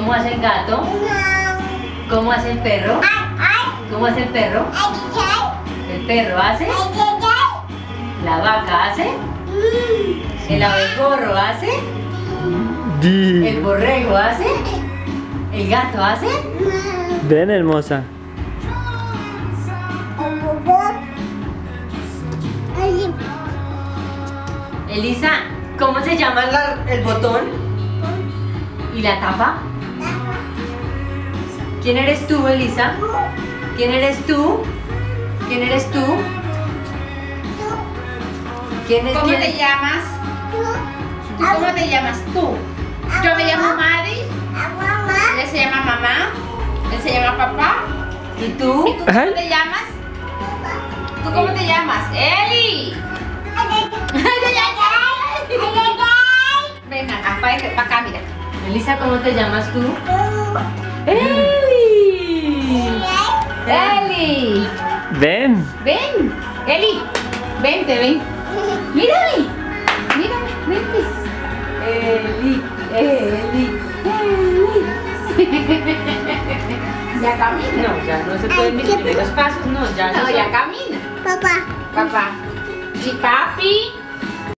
¿Cómo hace el gato? ¿Cómo hace el perro? ¿Cómo hace el perro? El perro hace. La vaca hace. El abejorro hace. El borrego hace. El gato hace. Ven, hermosa. Elisa, ¿cómo se llama el botón? ¿Y la tapa? ¿Quién eres tú, Elisa? ¿Quién eres tú? ¿Quién eres tú? ¿Cómo te llamas? ¿Tú cómo te llamas tú? Yo me llamo Mari. Ella se llama mamá. Él se llama papá. ¿Y tú? ¿Y tú cómo te llamas? ¿Tú cómo te llamas? ¡Eli! Ven acá, para acá, mira. Elisa, ¿cómo te llamas tú? ¡Eli! ¡Eli! Ven. Ven, Eli. Vente, ven. Mírame. Mírame, vente. Eli, Eli, Eli. Ya camina. No, ya no se pueden mis primeros pasos, no, ya No, no. ya camina. Papá. Papá. Y papi.